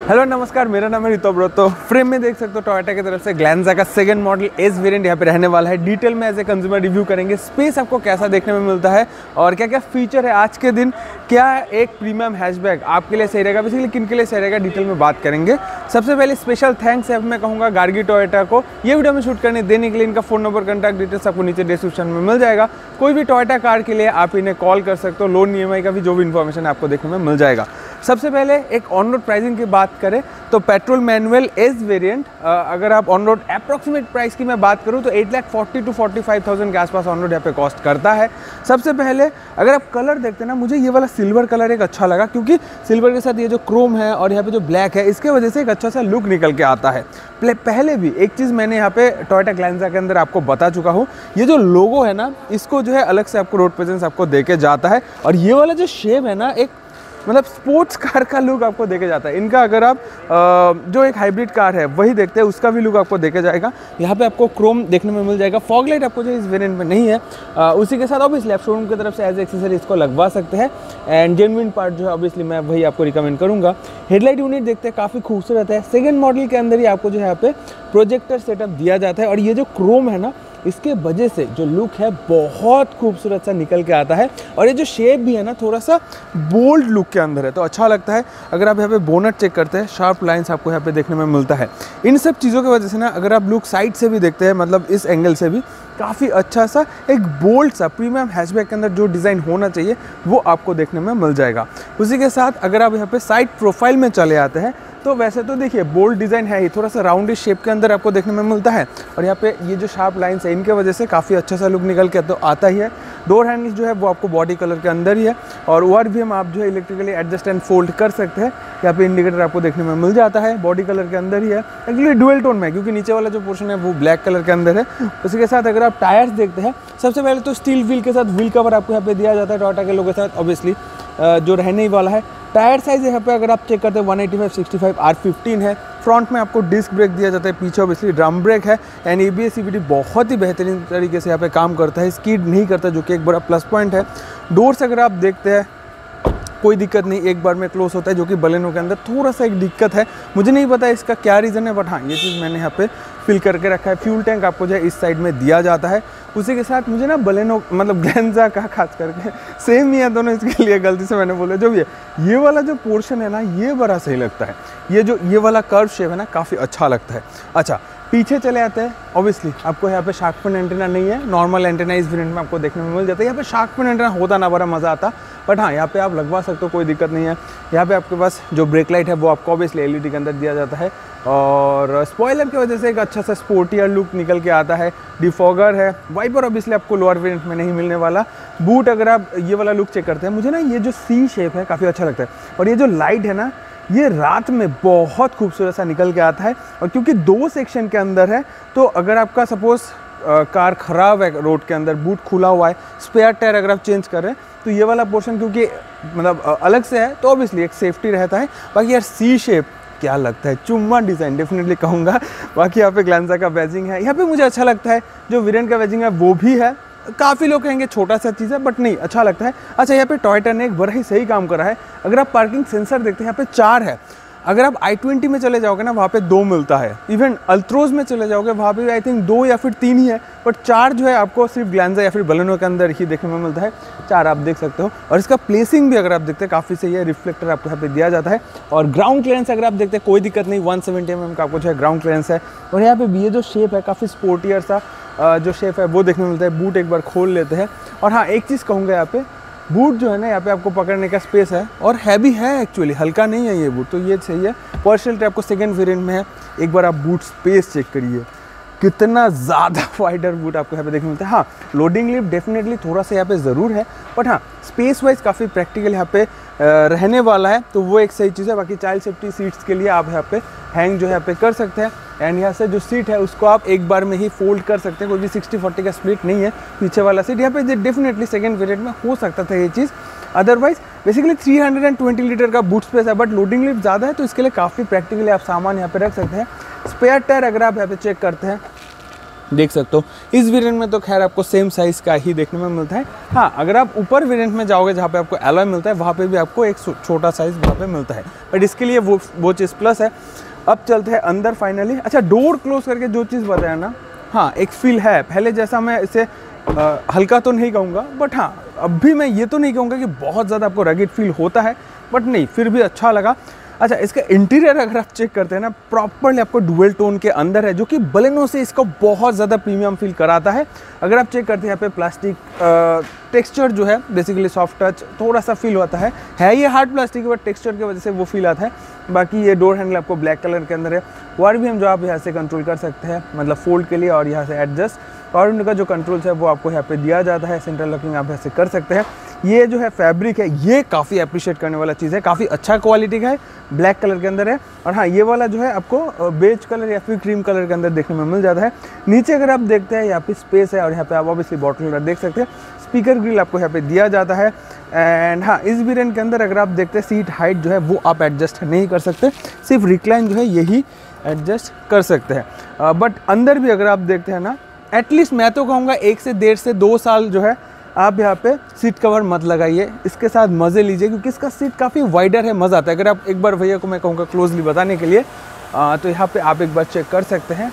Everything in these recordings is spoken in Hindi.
हेलो नमस्कार, मेरा नाम है रितो ब्रो। तो फ्रेम में देख सकते हो टोयोटा की तरफ से ग्लैंजा का सेकंड मॉडल एस वेरिएंट यहाँ पे रहने वाला है। डिटेल में एज ए कंज्यूमर रिव्यू करेंगे, स्पेस आपको कैसा देखने में मिलता है और क्या क्या फीचर है आज के दिन, क्या एक प्रीमियम हैचबैक आपके लिए सही रहेगा, बेसिकली किन के लिए सही रहेगा, डिटेल में बात करेंगे। सबसे पहले स्पेशल थैंक्स है मैं कहूँगा गार्गी टोयोटा को, ये वीडियो में शूट करने देने के लिए। इनका फ़ोन नंबर, कॉन्टैक्ट डिटेल्स आपको नीचे डिस्क्रिप्शन में मिल जाएगा। कोई भी टोयोटा कार के लिए आप इन्हें कॉल कर सकते हो, लोन EMI का भी जो भी इन्फॉर्मेशन आपको देखने में मिल जाएगा। सबसे पहले एक ऑन रोड प्राइसिंग की बात करें तो पेट्रोल मैनुअल एस वेरिएंट अगर आप ऑन रोड अप्रॉक्सीमेट प्राइस की मैं बात करूं तो 8,40,000 to 45,000 के आसपास ऑन रोड यहाँ पे कॉस्ट करता है। सबसे पहले अगर आप कलर देखते हैं ना, मुझे ये वाला सिल्वर कलर एक अच्छा लगा, क्योंकि सिल्वर के साथ ये जो क्रोम है और यहाँ पे जो ब्लैक है, इसके वजह से एक अच्छा सा लुक निकल के आता है। पहले भी एक चीज़ मैंने यहाँ पे टोयोटा ग्लैंजा के अंदर आपको बता चुका हूँ, ये जो लोगो है ना, इसको जो है अलग से आपको रोड प्रेजेंस आपको देके जाता है। और ये वाला जो शेप है ना, एक मतलब स्पोर्ट्स कार का लुक आपको देके जाता है। इनका अगर आप जो एक हाइब्रिड कार है वही देखते हैं, उसका भी लुक आपको देके जाएगा। यहाँ पे आपको क्रोम देखने में मिल जाएगा। फॉग लाइट आपको जो इस वेरिएंट में नहीं है, उसी के साथ ऑब्वियसली आप शोरूम की तरफ से एज एक्सेसरी इसको लगवा सकते हैं। एंड जेन्युइन पार्ट जो है ऑब्वियसली मैं वही आपको रिकमेंड करूँगा। हेडलाइट यूनिट देखते हैं, काफ़ी खूबसूरत है। सेकेंड मॉडल के अंदर ही आपको जो है यहाँ पे प्रोजेक्टर सेटअप दिया जाता है और ये जो क्रोम है ना, इसके वजह से जो लुक है बहुत खूबसूरत सा निकल के आता है। और ये जो शेप भी है ना, थोड़ा सा बोल्ड लुक के अंदर है, तो अच्छा लगता है। अगर आप यहाँ पे बोनट चेक करते हैं, शार्प लाइंस आपको यहाँ पे देखने में मिलता है। इन सब चीज़ों की वजह से ना, अगर आप लुक साइड से भी देखते हैं, मतलब इस एंगल से भी काफ़ी अच्छा सा एक बोल्ड सा प्रीमियम हैचबैक के अंदर जो डिज़ाइन होना चाहिए वो आपको देखने में मिल जाएगा। उसी के साथ अगर आप यहाँ पे साइड प्रोफाइल में चले आते हैं तो वैसे तो देखिए बोल्ड डिज़ाइन है ही, थोड़ा सा राउंडिश शेप के अंदर आपको देखने में मिलता है। और यहाँ पे ये जो शार्प लाइन्स है, इनके वजह से काफ़ी अच्छा सा लुक निकल के तो आता ही है। डोर हैंडल्स जो है वो आपको बॉडी कलर के अंदर ही है और ORVM आप जो है इलेक्ट्रिकली एडजस्ट एंड फोल्ड कर सकते हैं। यहाँ पे इंडिकेटर आपको देखने में मिल जाता है, बॉडी कलर के अंदर ही है। एक्चुअली डुअल टोन में, क्योंकि नीचे वाला जो पोर्शन है वो ब्लैक कलर के अंदर है। उसी के साथ अगर आप टायर्स देखते हैं, सबसे पहले तो स्टील व्हील के साथ व्हील कवर आपको यहाँ पे दिया जाता है टोयोटा के लोगों के साथ, ऑब्वियसली जो रहने ही वाला है। टायर साइज़ यहाँ पे अगर आप चेक करते हैं 185/65 R15 है। फ्रंट में आपको डिस्क ब्रेक दिया जाता है, पीछे ऑब्वियसली ड्रम ब्रेक है। एंड ABS CVT बहुत ही बेहतरीन तरीके से यहाँ पे काम करता है, स्कीड नहीं करता, जो कि एक बड़ा प्लस पॉइंट है। डोर्स अगर आप देखते हैं कोई दिक्कत नहीं, एक बार में क्लोज होता है, जो कि बलेनो के अंदर थोड़ा सा एक दिक्कत है। मुझे नहीं पता इसका क्या रीज़न है, बट हाँ ये चीज़ मैंने यहाँ पे फिल करके रखा है। फ्यूल टैंक आपको जो है इस साइड में दिया जाता है। उसी के साथ मुझे ना बलेनो मतलब ग्लैंजा का खास करके सेम ही है दोनों, इसके लिए गलती से मैंने बोला जो भी है, ये वाला जो पोर्शन है ना, ये बड़ा सही लगता है। ये वाला कर्व शेप है ना, काफ़ी अच्छा लगता है। अच्छा, पीछे चले आते हैं। ऑब्वियसली आपको यहाँ पे शार्क फिन एंटेना नहीं है, नॉर्मल एंटेना इस वेरिएंट में आपको देखने में मिल जाता है। यहाँ पे शार्क फिन एंटेना होता ना बड़ा मज़ा आता, बट हाँ यहाँ पे आप लगवा सकते हो, कोई दिक्कत नहीं है। यहाँ पे आपके पास जो ब्रेक लाइट है वो आपको ऑब्वियसली LED के अंदर दिया जाता है और स्पॉइलर की वजह से एक अच्छा सा स्पोर्टियर लुक निकल के आता है। डिफॉगर है। वाइपर ऑब्वियसली आपको लोअर वेरिएंट में नहीं मिलने वाला। बूट अगर आप ये वाला लुक चेक करते हैं, मुझे ना ये जो C शेप है काफ़ी अच्छा लगता है। और ये जो लाइट है ना, ये रात में बहुत खूबसूरत सा निकल के आता है। और क्योंकि 2 सेक्शन के अंदर है, तो अगर आपका सपोज़ कार ख़राब है, रोड के अंदर बूट खुला हुआ है, स्पेयर टायर अगर आप चेंज कर रहे हैं, तो ये वाला पोर्शन क्योंकि मतलब अलग से है, तो ऑब्वियसली एक सेफ्टी रहता है। बाकी यार C शेप क्या लगता है, चुम्मा डिज़ाइन डेफिनेटली कहूँगा। बाकी यहाँ पे ग्लैंजा का बैजिंग है, यहाँ पे मुझे अच्छा लगता है। जो वेरिएंट का बैजिंग है वो भी है, काफ़ी लोग कहेंगे छोटा सा चीज़ है, बट नहीं अच्छा लगता है। अच्छा, यहाँ पे टोयोटा ने एक बड़ा ही सही काम करा है। अगर आप पार्किंग सेंसर देखते हैं, यहाँ पे 4 है। अगर आप i20 में चले जाओगे ना, वहाँ पे 2 मिलता है। इवन अल्ट्रोज में चले जाओगे, वहाँ पे आई थिंक 2 या फिर 3 ही है, बट 4 जो है आपको सिर्फ ग्लैंजा या फिर बलेनो के अंदर ही देखने में मिलता है। 4 आप देख सकते हो। और इसका प्लेसिंग भी अगर आप देखते हैं काफ़ी सही है। रिफ्लेक्टर आपको यहाँ पे दिया जाता है। और ग्राउंड क्लियरेंस अगर आप देखते हैं, कोई दिक्कत नहीं, 170 mm का आपको जो है ग्राउंड क्लियरेंस है। और यहाँ पे भी ये जो शेप है, काफ़ी स्पोर्टियर सा जो शेप है वो देखने में मिलता है। बूट एक बार खोल लेते हैं। और हाँ, एक चीज़ कहूँगा, यहाँ पे बूट जो है ना, यहाँ पे आपको पकड़ने का स्पेस है और हैवी है, एक्चुअली हल्का नहीं है ये बूट, तो ये सही है। पर्शियल आपको सेकंड वेरिएंट में है। एक बार आप बूट स्पेस चेक करिए, कितना ज़्यादा वाइडर बूट आपको यहाँ पे देखने मिलता है। हाँ, लोडिंग लिफ्ट डेफिनेटली थोड़ा सा यहाँ पे ज़रूर है, बट हाँ स्पेस वाइज काफ़ी प्रैक्टिकल यहाँ पे रहने वाला है, तो वो एक सही चीज़ है। बाकी चाइल्ड सेफ्टी सीट्स के लिए आप यहाँ पे हैंग जो है यहाँ पे कर सकते हैं। एंड यहाँ से जो सीट है उसको आप एक बार में ही फोल्ड कर सकते हैं, कोई भी 60-40 का स्प्लिट नहीं है पीछे वाला सीट। यहाँ पे डेफिनेटली सेकंड वेरिएंट में हो सकता था ये चीज़। अदरवाइज बेसिकली 320 लीटर का बूट स्पेस है, बट लोडिंग लिफ्ट ज़्यादा है, तो इसके लिए काफ़ी प्रैक्टिकली आप सामान यहाँ पे रख सकते हैं। स्पेयर टायर अगर आप यहाँ पे चेक करते हैं, देख सकते हो। इस वेरिएंट में तो खैर आपको सेम साइज़ का ही देखने में मिलता है। हाँ, अगर आप ऊपर वेरिएंट में जाओगे जहाँ पे आपको एलॉय मिलता है, वहाँ पे भी आपको एक छोटा साइज़ वहाँ पे मिलता है, बट इसके लिए वो चीज़ प्लस है। अब चलते हैं अंदर फाइनली। अच्छा, डोर क्लोज करके जो चीज़ बताया ना, हाँ एक फील है पहले जैसा। मैं इसे हल्का तो नहीं कहूँगा, बट हाँ अब भी मैं ये तो नहीं कहूँगा कि बहुत ज़्यादा आपको रगिड फील होता है, बट नहीं फिर भी अच्छा लगा। अच्छा, इसका इंटीरियर अगर आप चेक करते हैं ना, प्रॉपर्ली आपको डुअल टोन के अंदर है, जो कि बलेनो से इसको बहुत ज़्यादा प्रीमियम फील कराता है। अगर आप चेक करते हैं यहाँ पे प्लास्टिक टेक्सचर जो है बेसिकली सॉफ्ट टच थोड़ा सा फील होता है ये हार्ड प्लास्टिक है, बट टेक्सचर की वजह से वो फील आता है। बाकी ये डोर हैंडल आपको ब्लैक कलर के अंदर है। वायर भी हम जो आप यहाँ से कंट्रोल कर सकते हैं, मतलब फोल्ड के लिए, और यहाँ से एडजस्ट पावर विंडो का जो कंट्रोल्स है वो आपको यहाँ पे दिया जाता है। सेंट्रल लॉकिंग आप यहाँ से कर सकते हैं। ये जो है फैब्रिक है, ये काफ़ी अप्रिशिएट करने वाला चीज़ है, काफ़ी अच्छा क्वालिटी का है, ब्लैक कलर के अंदर है। और हाँ, ये वाला जो है आपको बेज कलर या फिर क्रीम कलर के अंदर देखने में मिल जाता है। नीचे अगर आप देखते हैं यहाँ पे स्पेस है, और यहाँ पे आप ऑब्वियसली बॉटल होल्डर देख सकते हैं। स्पीकर ग्रिल आपको यहाँ पे दिया जाता है। एंड हाँ, इस वेरिएंट के अंदर अगर आप देखते हैं सीट हाइट जो है वो आप एडजस्ट नहीं कर सकते, सिर्फ रिक्लाइन जो है यही एडजस्ट कर सकते हैं। बट अंदर भी अगर आप देखते हैं ना, एटलीस्ट मैं तो कहूँगा 1 से 1.5 से 2 साल जो है आप यहाँ पे सीट कवर मत लगाइए, इसके साथ मज़े लीजिए, क्योंकि इसका सीट काफ़ी वाइडर है, मज़ा आता है। अगर आप एक बार भैया को मैं कहूँगा क्लोजली बताने के लिए, तो यहाँ पे आप एक बार चेक कर सकते हैं।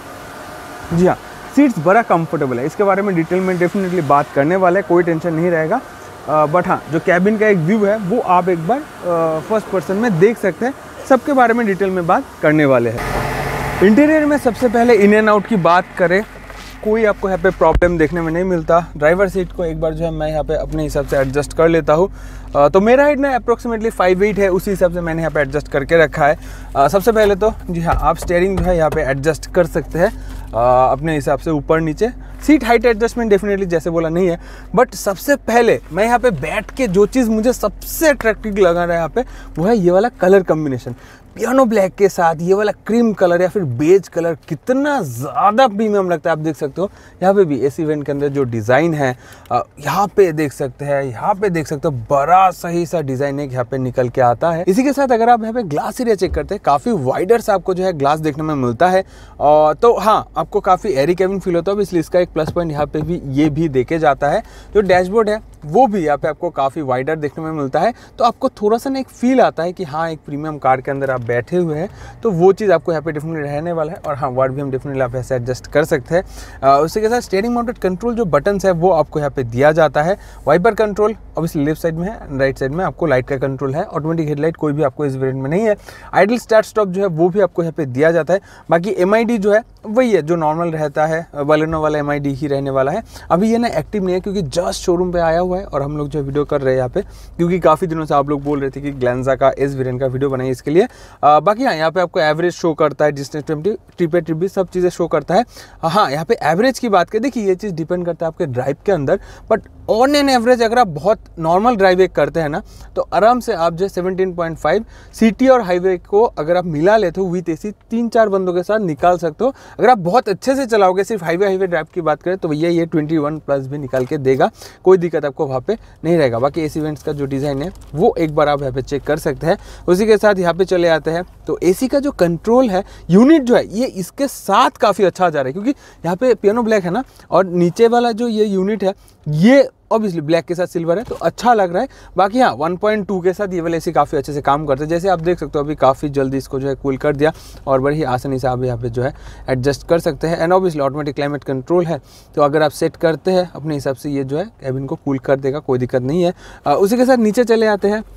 जी हाँ, सीट्स बड़ा कंफर्टेबल है, इसके बारे में डिटेल में डेफिनेटली बात करने वाला है, कोई टेंशन नहीं रहेगा। बट हाँ, जो कैबिन का एक व्यू है वो आप एक बार फर्स्ट पर्सन में देख सकते हैं, सबके बारे में डिटेल में बात करने वाले हैं। इंटीरियर में सबसे पहले इन एंड आउट की बात करें, कोई आपको यहाँ पे प्रॉब्लम देखने में नहीं मिलता। ड्राइवर सीट को एक बार जो है मैं यहाँ पे अपने हिसाब से एडजस्ट कर लेता हूँ। तो मेरा हाइट ना अप्रोक्सीमेटली 5'8" है, उसी हिसाब से मैंने यहाँ पे एडजस्ट करके रखा है। सबसे पहले तो जी हाँ, आप स्टीयरिंग जो है यहाँ पे एडजस्ट कर सकते हैं अपने हिसाब से ऊपर नीचे। सीट हाइट एडजस्टमेंट डेफिनेटली जैसे बोला नहीं है, बट सबसे पहले मैं यहाँ पे बैठ के जो चीज़ मुझे सबसे अट्रैक्टिव लगा रहा है यहाँ पे, वो है ये वाला कलर कॉम्बिनेशन। पियानो ब्लैक के साथ ये वाला क्रीम कलर या फिर बेज कलर कितना ज़्यादा प्रीमियम लगता है। आप देख सकते हो यहाँ पे भी एसी वेंट के अंदर जो डिज़ाइन है, यहाँ पे देख सकते हैं, यहाँ पे देख सकते हो बड़ा सही सा डिज़ाइन एक यहाँ पे निकल के आता है। इसी के साथ अगर आप यहाँ पे ग्लास एरिया चेक करते हैं, काफ़ी वाइडर सा आपको जो है ग्लास देखने में मिलता है। तो हाँ, आपको काफ़ी एरी केबिन फील होता है, इसलिए इसका एक प्लस पॉइंट यहाँ पे भी ये भी देखे जाता है। जो डैशबोर्ड है वो भी यहाँ पे आपको काफ़ी वाइडर देखने में मिलता है, तो आपको थोड़ा सा ना एक फील आता है कि हाँ, एक प्रीमियम कार के अंदर आप बैठे हुए हैं, तो वो चीज़ आपको यहाँ पे डेफिनेटली रहने वाला है। और हाँ, वर्ड भी हम डेफिनेटली आप ऐसे एडजस्ट कर सकते हैं। उसी के साथ स्टीयरिंग माउंटेड कंट्रोल जो बटन्स है वो आपको यहाँ पे दिया जाता है। Wiper control obviously left side में है, राइट साइड में आपको लाइट का कंट्रोल है। ऑटोमेटिक हेडलाइट कोई भी आपको इस वेरिएंट में नहीं है। आइडल स्टार्ट स्टॉप जो है वो भी आपको यहाँ पे दिया जाता है। बाकी MID जो है वही है जो नॉर्मल रहता है, बलेनो वाला MID ही रहने वाला है। अभी ये ना एक्टिव नहीं है क्योंकि जस्ट शोरूम पे आया हुआ है और हम लोग जो वीडियो कर रहे हैं यहाँ पे, क्योंकि काफ़ी दिनों से आप लोग बोल रहे थे कि ग्लैंजा का इस वेरिएंट का वीडियो बनाइए, इसके लिए। बाकी हाँ, यहाँ पे आपको एवरेज शो करता है, डिस्टेंस 20, ट्रिप भी सब चीज़ें शो करता है। हाँ, यहाँ पे एवरेज की बात करें, देखिए ये चीज़ डिपेंड करता है आपके ड्राइव के अंदर, बट ऑन एन एवरेज अगर आप बहुत नॉर्मल ड्राइव एक करते हैं ना, तो आराम से आप जो 17.5 सिटी और हाईवे को अगर आप मिला लेते हो विथ AC 3-4 बंदों के साथ निकाल सकते हो। अगर आप बहुत अच्छे से चलाओगे, सिर्फ हाईवे ड्राइव की बात करें, तो भैया ये 21+ भी निकाल के देगा, कोई दिक्कत आपको वहाँ पे नहीं रहेगा। बाकी AC वेंट्स का जो डिज़ाइन है वो एक बार आप यहाँ पे चेक कर सकते हैं। उसी के साथ यहाँ पे चले आते हैं तो AC का जो कंट्रोल है, यूनिट जो है ये इसके साथ काफ़ी अच्छा जा रहा है, क्योंकि यहाँ पे पियानो ब्लैक है ना, और नीचे वाला जो ये यूनिट है ये ऑब्वियसली ब्लैक के साथ सिल्वर है, तो अच्छा लग रहा है। बाकी हाँ, 1.2 के साथ ये वाला AC काफ़ी अच्छे से काम करते हैं। जैसे आप देख सकते हो अभी काफ़ी जल्दी इसको जो है कूल कर दिया, और बड़ी आसानी से आप यहाँ पे जो है एडजस्ट कर सकते हैं। And obviously automatic climate control है, तो अगर आप सेट करते हैं अपने हिसाब से ये जो है कैबिन को कूल कर देगा, कोई दिक्कत नहीं है। उसी के साथ नीचे चले आते हैं,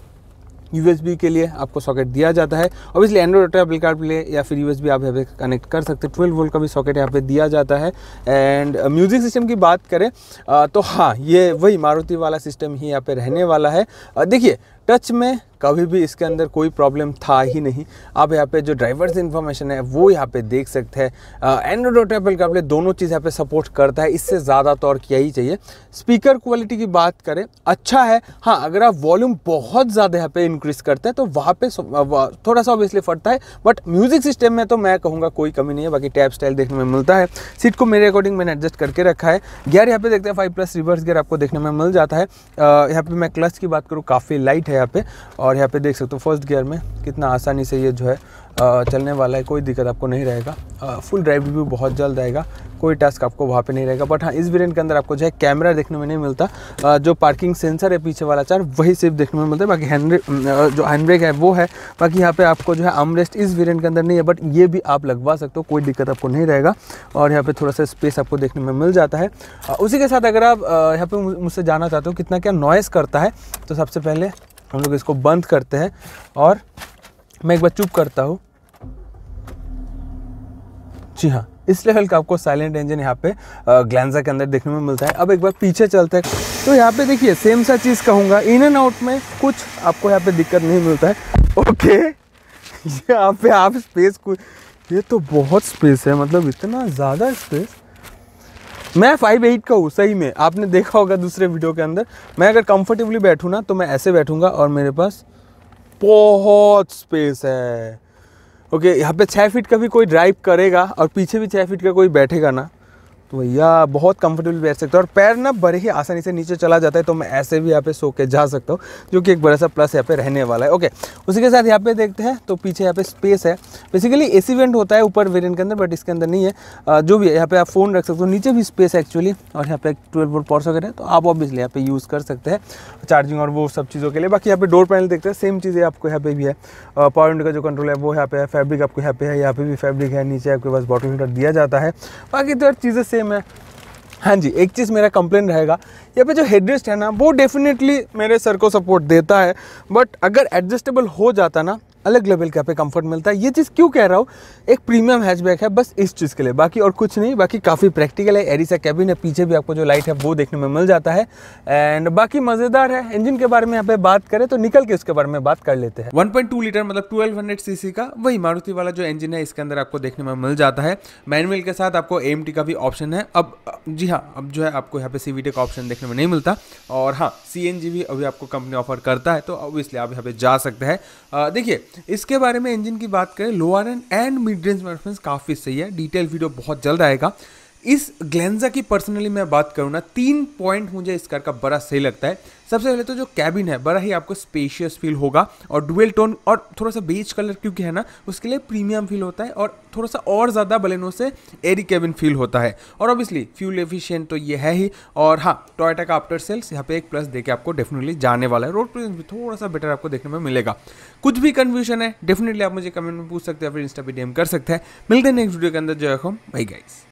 USB के लिए आपको सॉकेट दिया जाता है। Obviously Android Auto, Apple CarPlay या फिर USB आप यहाँ पे कनेक्ट कर सकते हैं। 12 वोल्ट का भी सॉकेट यहाँ पे दिया जाता है। एंड म्यूजिक सिस्टम की बात करें तो हाँ, ये वही मारुति वाला सिस्टम ही यहाँ पे रहने वाला है। देखिए टच में कभी भी इसके अंदर कोई प्रॉब्लम था ही नहीं। आप यहाँ पे जो ड्राइवर्स इन्फॉर्मेशन है वो यहाँ पे देख सकते हैं। एंड्रॉइड ऑटो, एप्पल कारप्ले दोनों चीज़ यहाँ पे सपोर्ट करता है, इससे ज़्यादा तो और क्या ही चाहिए। स्पीकर क्वालिटी की बात करें, अच्छा है। हाँ, अगर आप वॉल्यूम बहुत ज़्यादा यहाँ पे इंक्रीज करते हैं तो वहाँ पे थोड़ा सा ऑब्वियसली फटता है, बट म्यूजिक सिस्टम में तो मैं कहूँगा कोई कमी नहीं है। बाकी टैब स्टाइल देखने में मिलता है। सीट को मेरे अकॉर्डिंग मैंने एडजस्ट करके रखा है। गियर यहाँ पे देखते हैं 5+ रिवर्स गियर आपको देखने में मिल जाता है। यहाँ पे मैं क्लच की बात करूँ, काफ़ी लाइट है यहाँ पे, और यहाँ पे देख सकते हो फर्स्ट गियर में कितना आसानी से ये जो है चलने वाला है, कोई दिक्कत आपको नहीं रहेगा। फुल ड्राइव रिव्यू बहुत जल्द आएगा, कोई टास्क आपको वहाँ पे नहीं रहेगा। बट हाँ, इस वेरिएंट के अंदर आपको जो है कैमरा देखने में नहीं मिलता, जो पार्किंग सेंसर है पीछे वाला चार वही सिर्फ देखने में मिलता है। बाकी जो हैंड ब्रेक है वो है। बाकी यहाँ पे आपको जो है आर्मरेस्ट इस वेरिएंट के अंदर नहीं है, बट ये भी आप लगवा सकते हो, कोई दिक्कत आपको नहीं रहेगा। और यहाँ पे थोड़ा सा स्पेस आपको देखने में मिल जाता है। उसी के साथ अगर आप यहाँ पे मुझसे जानना चाहते हो कितना क्या नॉइज़ करता है, तो सबसे पहले हम लोग इसको बंद करते हैं और मैं एक बार चुप करता हूँ। जी हाँ, इस लेवल का आपको साइलेंट इंजन यहाँ पे ग्लैंजा के अंदर देखने में मिलता है। अब एक बार पीछे चलते हैं तो यहाँ पे देखिए सेम सा चीज़ कहूँगा, इन एंड आउट में कुछ आपको यहाँ पे दिक्कत नहीं मिलता है। ओके, यहाँ पे आप स्पेस को, ये तो बहुत स्पेस है, मतलब इतना ज़्यादा स्पेस। मैं 5'8" का हूँ, सही में आपने देखा होगा दूसरे वीडियो के अंदर। मैं अगर कंफर्टेबली बैठूँ ना तो मैं ऐसे बैठूँगा और मेरे पास बहुत स्पेस है। ओके, यहाँ पे 6 फीट का भी कोई ड्राइव करेगा और पीछे भी 6 फीट का कोई बैठेगा ना, तो भैया बहुत कंफर्टेबल बैठ सकते हो। और पैर ना बड़े ही आसानी से नीचे चला जाता है, तो मैं ऐसे भी यहाँ पे सो के जा सकता हूँ, जो कि एक बड़ा सा प्लस यहाँ पे रहने वाला है। ओके, उसी के साथ यहाँ पे देखते हैं तो पीछे यहाँ पे स्पेस है। बेसिकली एसी वेंट होता है ऊपर वेरिएंट के अंदर, बट इसके अंदर नहीं है। जो भी है यहाँ पे आप फ़ोन रख सकते हो, नीचे भी स्पेस है एक्चुअली। और यहाँ पे 12 वोल्ट पावर सॉकेट है, तो आप ऑब्वियसली यहाँ पे यूज़ कर सकते हैं चार्जिंग और वो सब चीज़ों के लिए। बाकी यहाँ पे डोर पैनल देखते हैं, सेम चीज़ें आपको यहाँ पे भी है। पावर विंडो का जो कंट्रोल है वो यहाँ पे है, फैब्रिक आपको यहाँ पे है, यहाँ पे भी फैब्रिक है, नीचे आपके पास बॉटल हीटर दिया जाता है। बाकी तो चीज़ें सेम है। हाँ जी, एक चीज़ मेरा कंप्लेन रहेगा, यहाँ पे जो हेडरेस्ट है ना वो डेफिनेटली मेरे सर को सपोर्ट देता है, बट अगर एडजस्टेबल हो जाता ना अलग लेवल का पे कंफर्ट मिलता है। ये चीज़ क्यों कह रहा हूँ, एक प्रीमियम हैचबैक है बस इस चीज़ के लिए, बाकी और कुछ नहीं। बाकी काफ़ी प्रैक्टिकल है, एरी सा कैबिन है, पीछे भी आपको जो लाइट है वो देखने में मिल जाता है। एंड बाकी मज़ेदार है। इंजन के बारे में यहाँ पे बात करें तो निकल के उसके बारे में बात कर लेते हैं। 1.2 लीटर मतलब 1200 सीसी का वही मारुति वाला जो इंजन है इसके अंदर आपको देखने में मिल जाता है। मैनुअल के साथ आपको AMT का भी ऑप्शन है। अब जी हाँ, अब जो है आपको यहाँ पे CVT का ऑप्शन देखने में नहीं मिलता। और हाँ, CNG भी अभी आपको कंपनी ऑफर करता है, तो ऑब्वियसली आप यहाँ पे जा सकते हैं। देखिए, इसके बारे में इंजन की बात करें, lower end mid range performance काफ़ी सही है। डिटेल वीडियो बहुत जल्द आएगा। इस ग्लेंजा की पर्सनली मैं बात करूँ ना, 3 पॉइंट मुझे इस कार का बड़ा सही लगता है। सबसे पहले तो जो कैबिन है बड़ा ही आपको स्पेशियस फील होगा, और डुअल टोन और थोड़ा सा बेज कलर क्योंकि है ना, उसके लिए प्रीमियम फील होता है, और थोड़ा सा और ज़्यादा बलेनो से एरी कैबिन फील होता है। और ऑब्वियसली फ्यूल एफिशिएंट तो ये है ही। और हाँ, टोयोटा का आफ्टर सेल्स यहाँ पे एक प्लस देके आपको डेफिनेटली जाने वाला है। रोड प्रेजेंस भी थोड़ा सा बेटर आपको देखने में मिलेगा। कुछ भी कन्फ्यूजन है डेफिनेटली आप मुझे कमेंट में पूछ सकते हैं, फिर इंस्टा पे DM कर सकते हैं। मिलते हैं नेक्स्ट वीडियो के अंदर। जय हो, बाय गाइस।